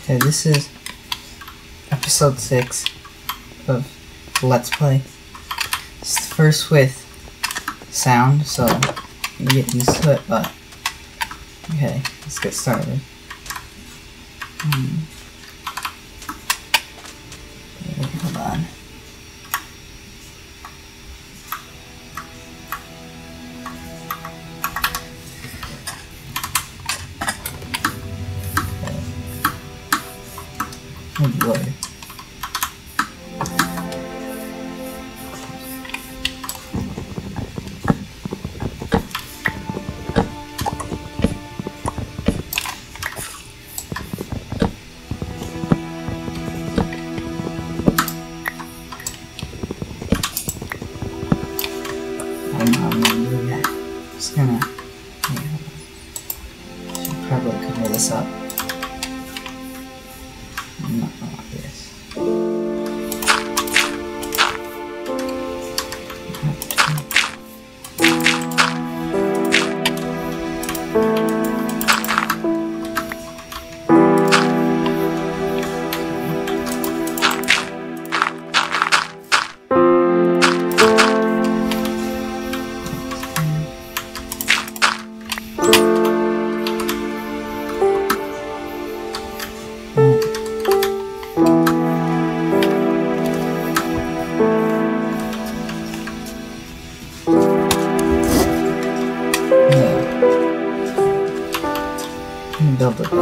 Okay, this is episode 6 of Let's Play. It's the first with sound, so you get used to it, but okay, let's get started. Wait, hold on. Oh boy. I'm gonna do that. Just gonna. Should probably cover this up. Not like this. Double block.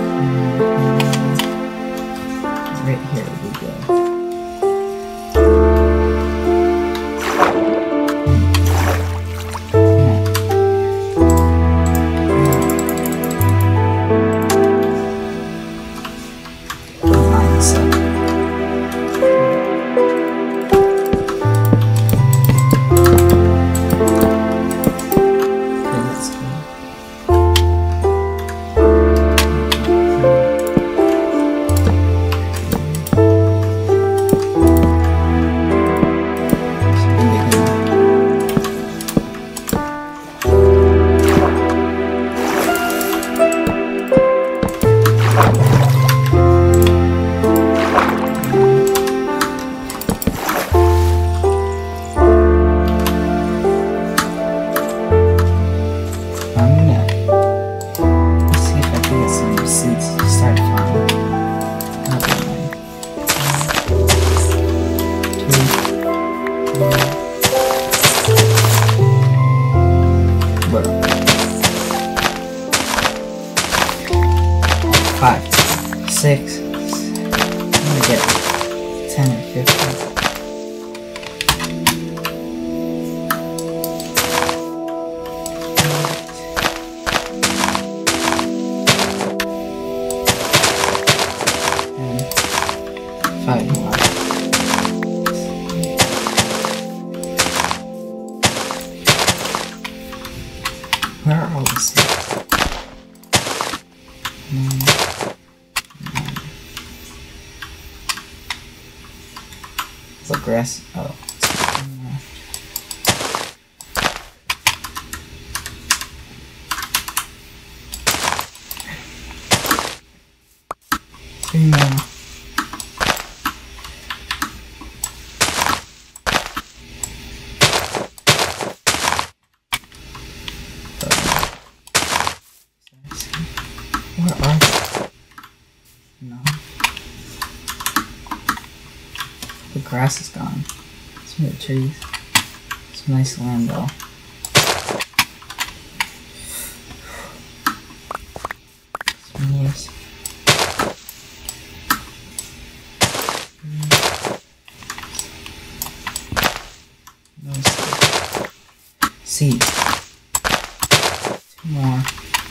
Right here we go. Line this up. Okay, let's go. Five, 6, I'm gonna get 10 or 15. And 5 more. Where are all these things? The grass. Oh. Three more. Where are they? No. The grass is gone. Some of the trees. Some nice land though. Some leaves. Seeds. 2 more.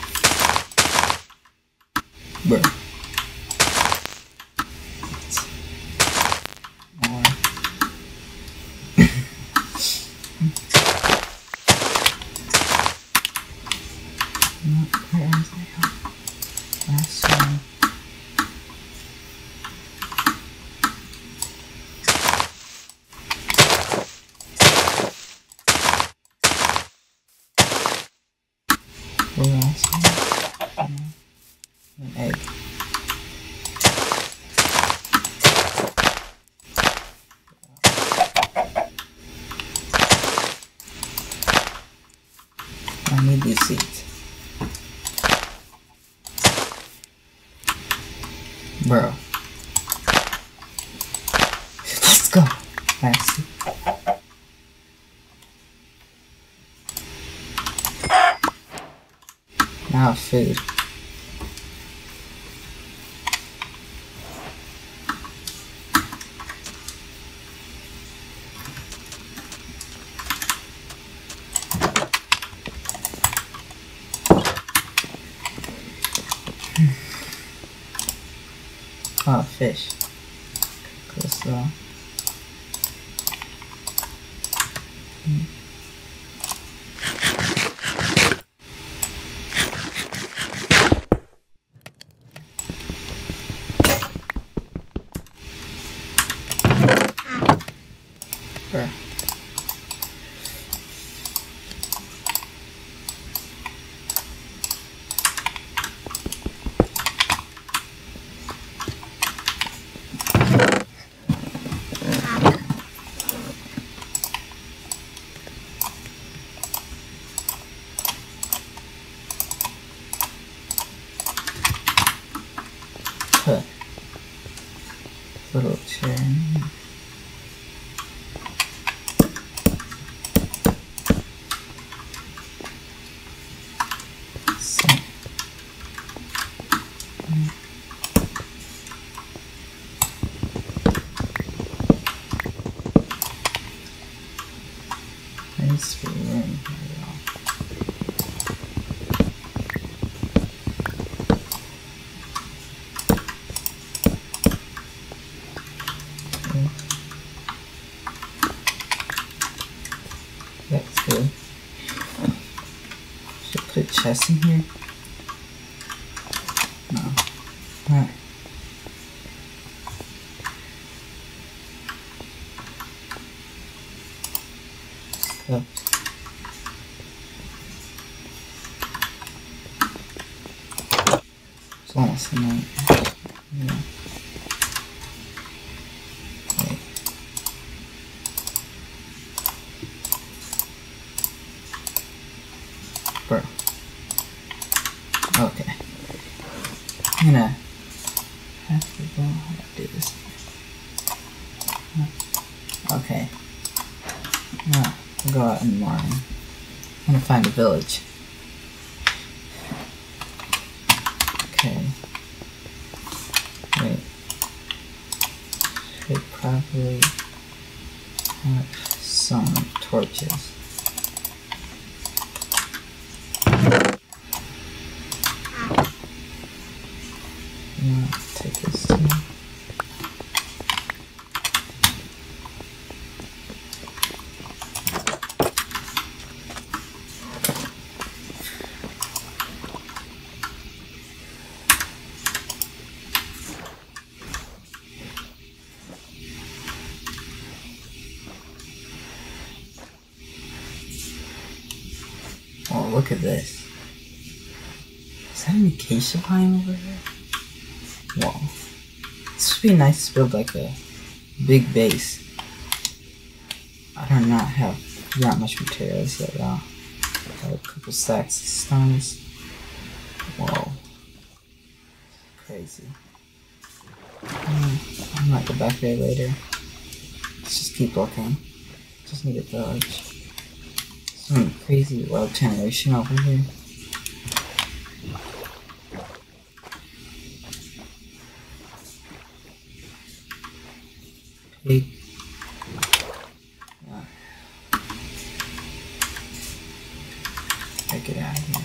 Bruh. Where is it? Last one. Where else? An egg. Bro. Let's go. Nice. Now food. Oh, fish. Close though. Bruh. Put little chair in here. Sit. Nice for room here, y'all. That's good. Should put a chest in here. No. Alright. So. It's almost a night. Yeah. Wait. Bro. Okay. I'm gonna have to go how to do this. Okay. I'll go out in the morning. I'm gonna find a village. Okay. Wait. Should probably have some torches. Take this too. Oh, look at this. Is that an acacia pine over here? Wow. This would be nice to build like a big base. I do not have that much materials yet though. I have a couple stacks of stones. Whoa. Crazy. I might go back there later. Let's just keep looking. Just need a village. Some crazy world generation over here. Pig. I get out of here.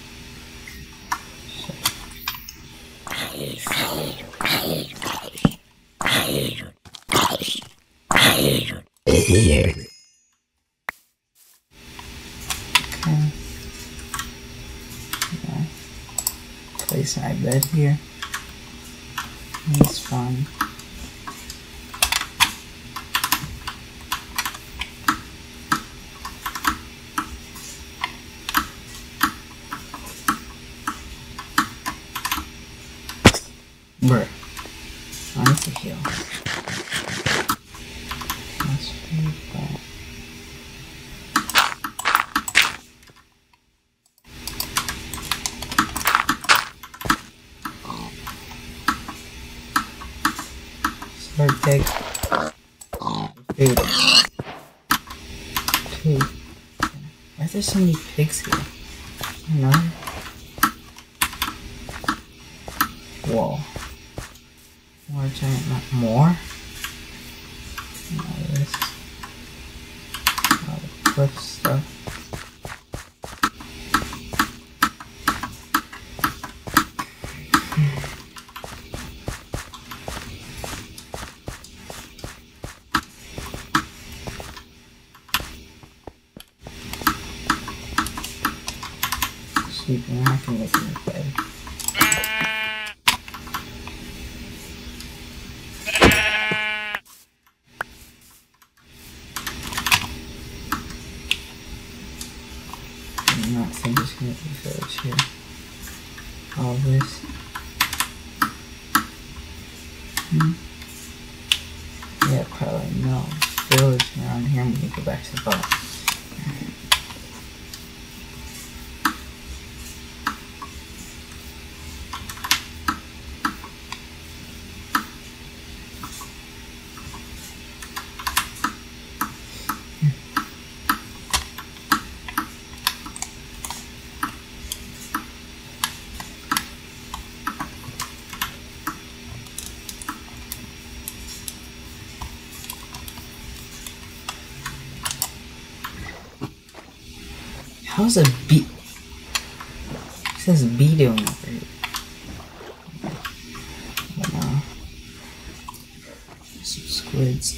Okay. Yeah. Place my bed here. That's fine. Bruh. I need to heal. That's really bad. Third pig. Food. Food. Why are there so many pigs here? Another? Whoa. More giant, not more? This. All the cliff stuff. Sleeping, I can make my bed. I do not think there's gonna be a village here. All this. Yeah, probably no village around here. I'm gonna go back to the boat. How's a bee? It says bee doing over here. I don't know. Some squids.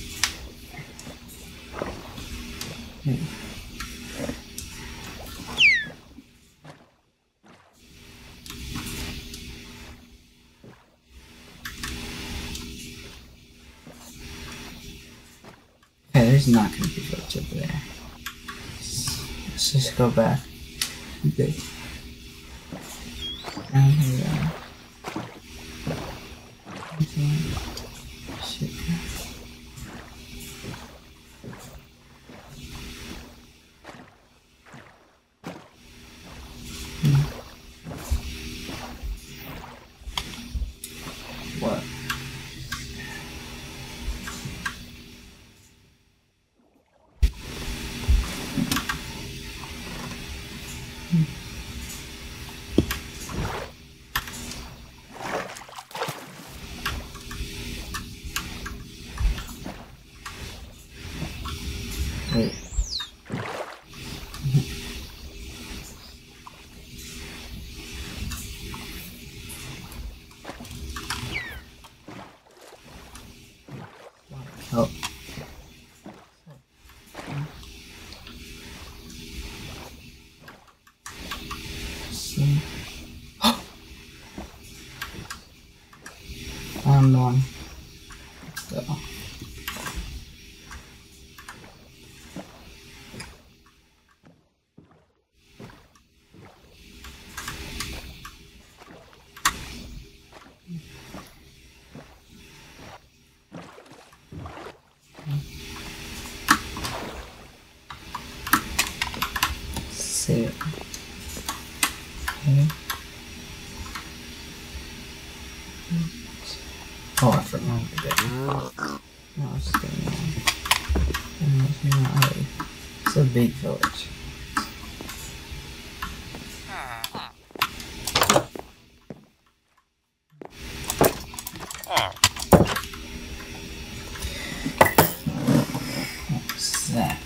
Okay, there's not gonna be village over there. Let's just go back. Okay. Down here. Shit. What? Wait. Oh. See. Found one. So. See it. Okay. Oh, I forgot that. No, it's still not. It's a big village. What's that?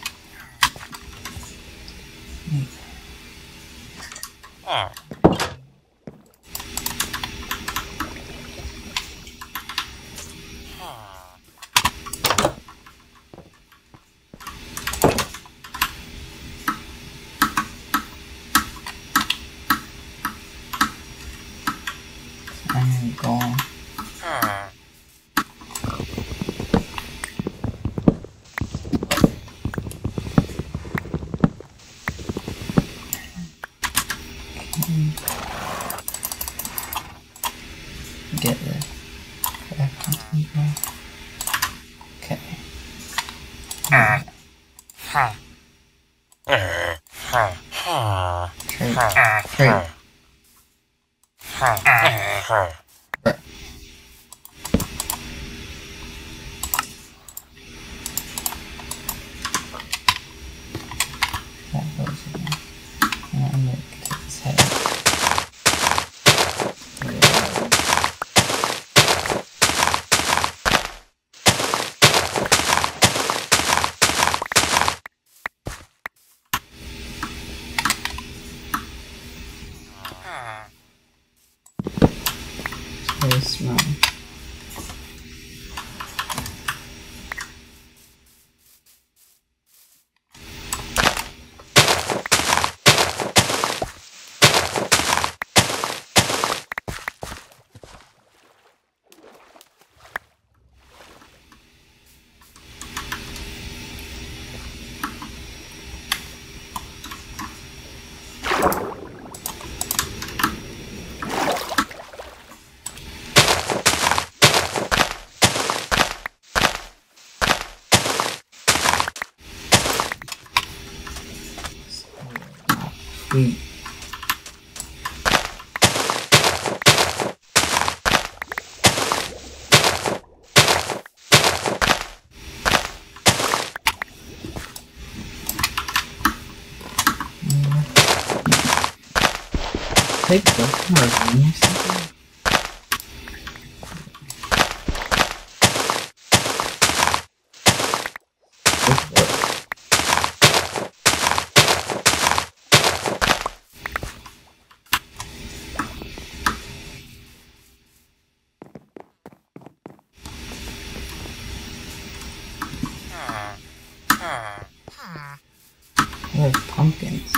I'm gone. Get this back onto the ground. Okay. Trade. really smell. Sweet. Take the margin or something. I have pumpkins.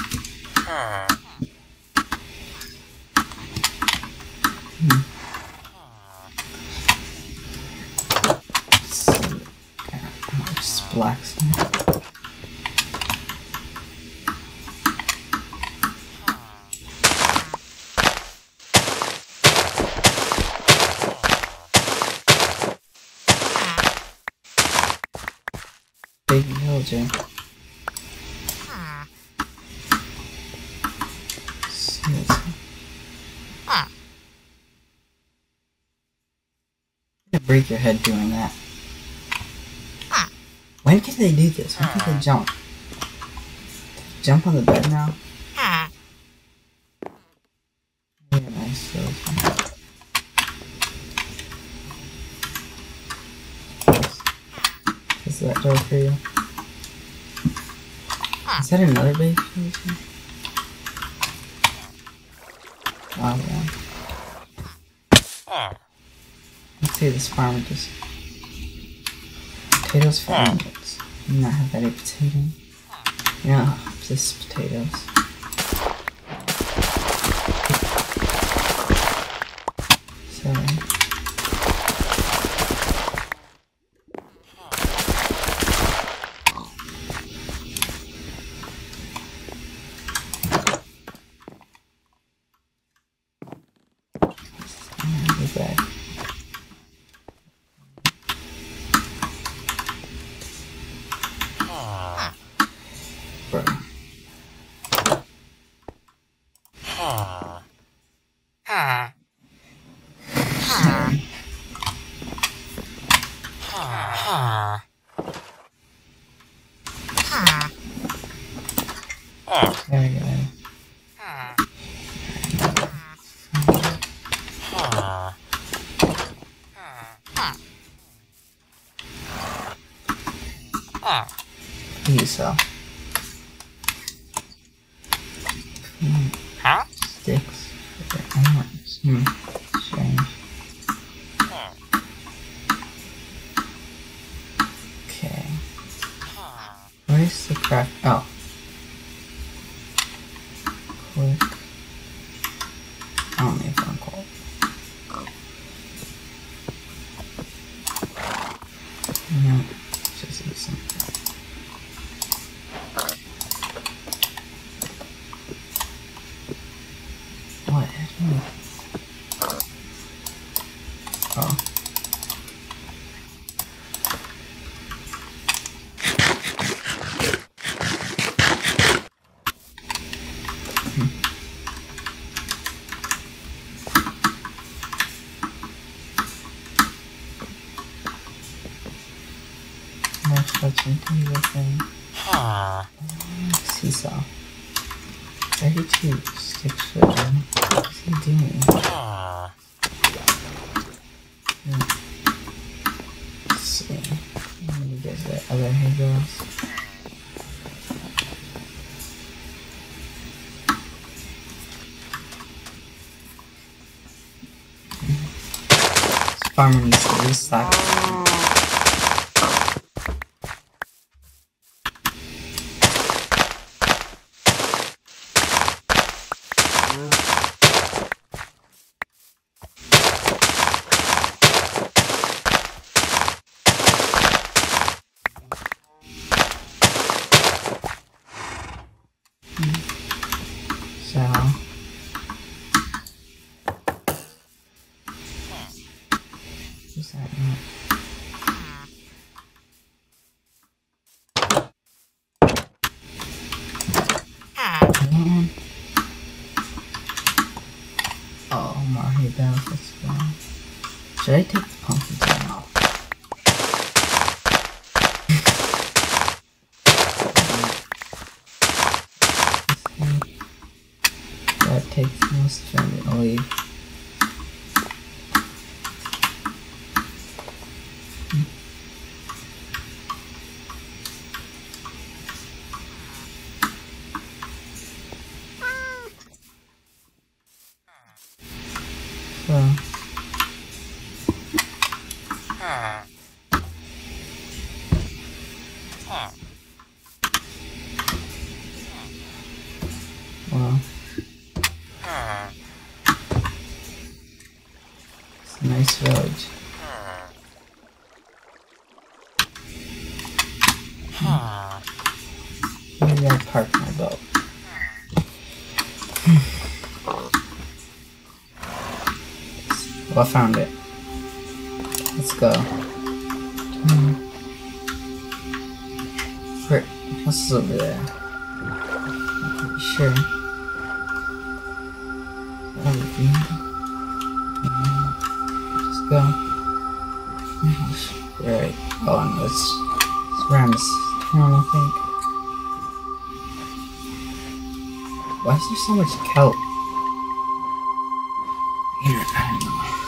Just blacksmith. Big villager. Break your head doing that. When can they do this? When can they jump? Jump on the bed now? Yeah, nice. Is that door for you? Is that another base for you? Oh, yeah. Let's see this farmer just... Potatoes for onions. Do not have any potato. Yeah, just potatoes. Sorry. Bag. Bro. There we go. So. Sticks for animals. Strange. Okay. Where's the craft? Oh. Quick. I don't need phone call. No. Just eat something. What? Oh. That's everything. Seesaw. 32 sticks for him. What's he doing? Let's see. Let me get the other hay bales. farmer needs to restock. So what's that now? Oh, Mario Bells, let's go. Should I take the pumpkins or no? That takes most of it, I'm gonna leave. So well, it's a nice village. Maybe I'll park my boat. Well, I found it. Let's go. Where? What's over there? I'm pretty sure. Just go. Right. Oh, and it's around this town, I think. Why is there so much kelp? Here, I don't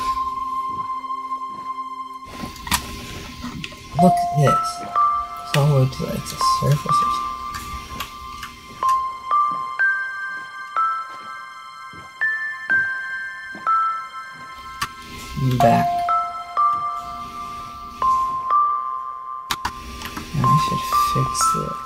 know. Look at this. It's all the way to like the surface or something. I'm back. Now I should fix this.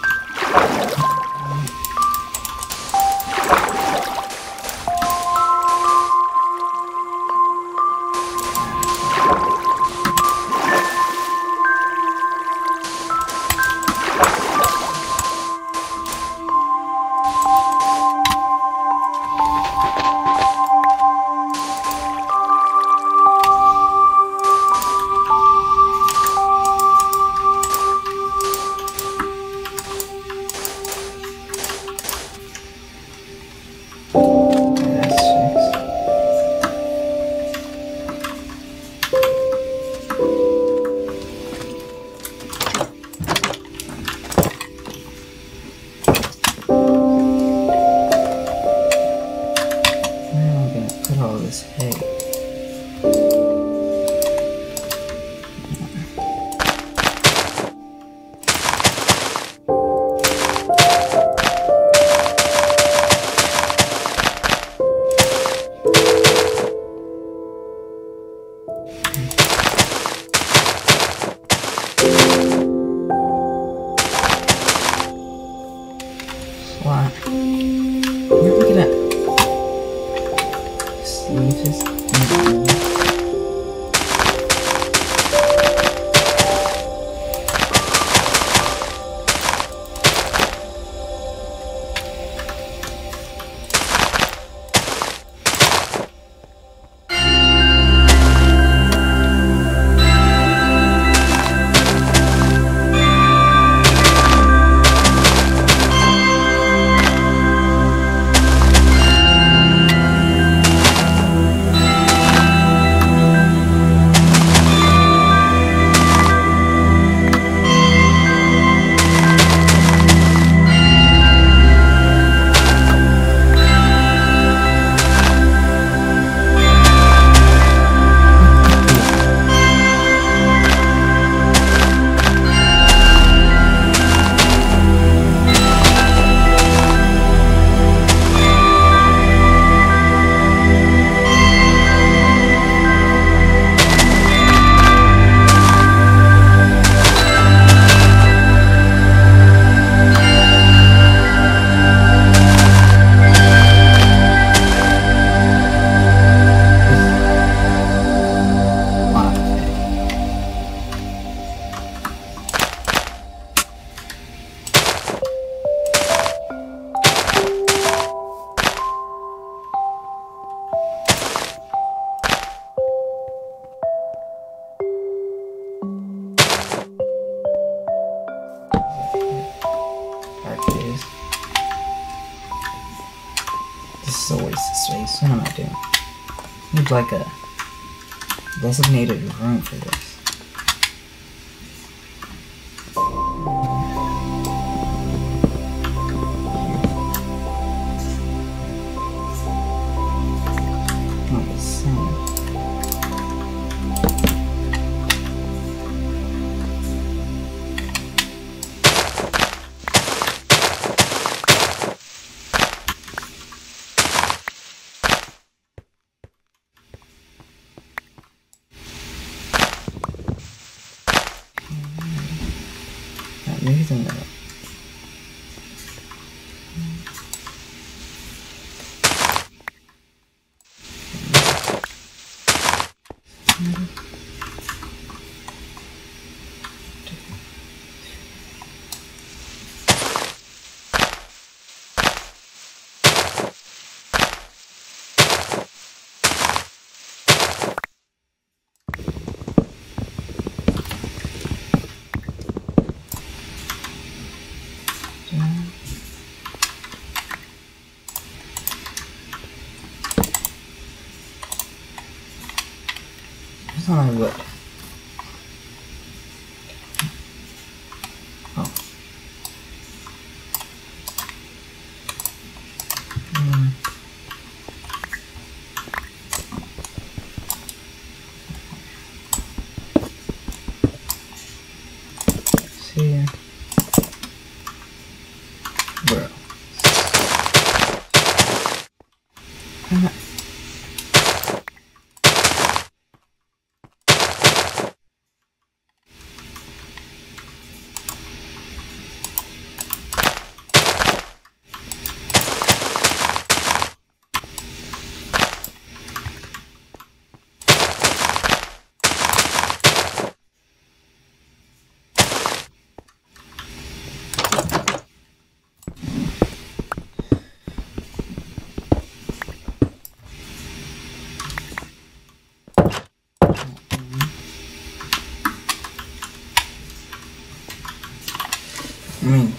What? Where are we gonna leave his what am I doing? Need like a designated room for this. Maybe the middle. That's not my wood. Oh. See. Bro. I mean,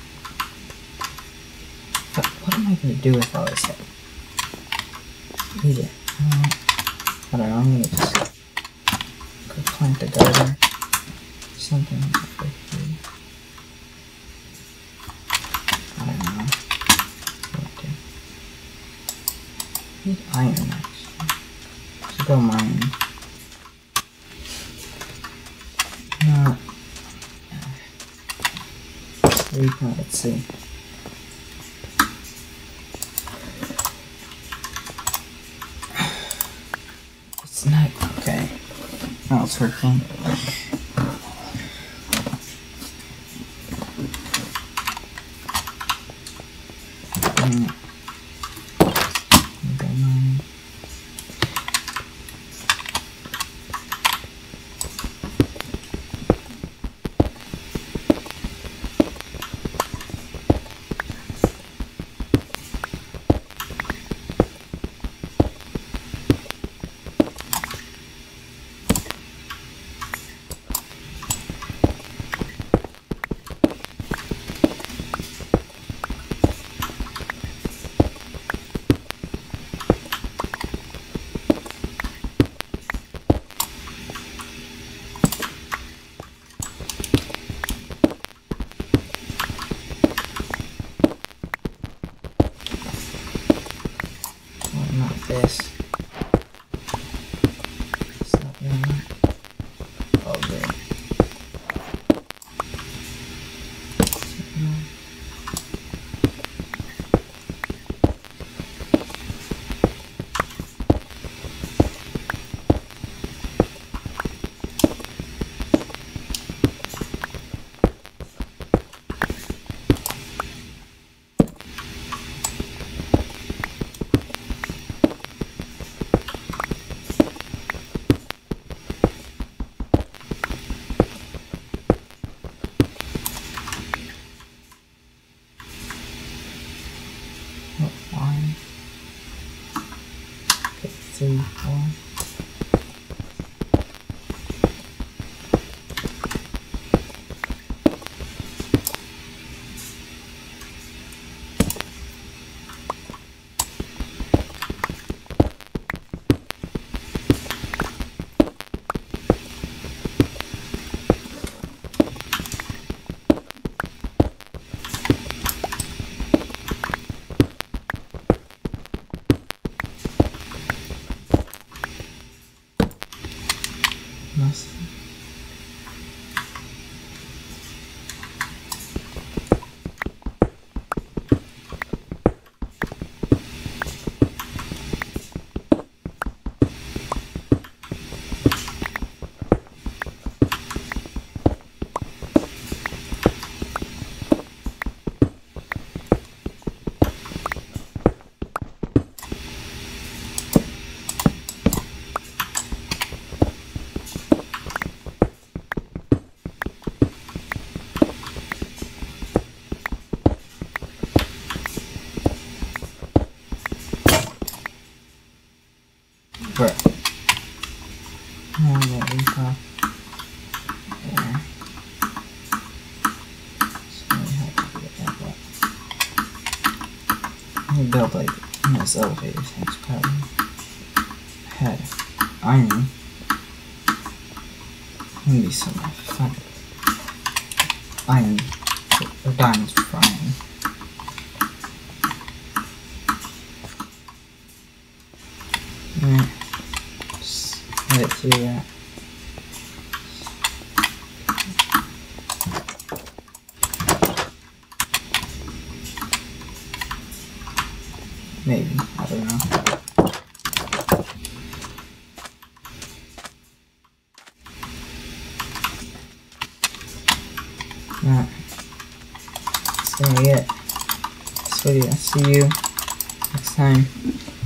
what am I gonna do with all this? Eat it. I don't know. I'm gonna just go plant the garden. Something over here. I don't know. What to do. I need iron actually. Should go mine. No. Let's see. It's not okay. Oh, it's working. This. Stop doing that. Oh, good. One, 3, 4. Must. Right. Now that we got there. So we have to get that up. We built like this elevator thing's probably had iron. Maybe some fun iron or diamonds for iron. Alright. Just let it through that. Maybe, I don't know. Alright. That's gonna be it. This video. See you next time.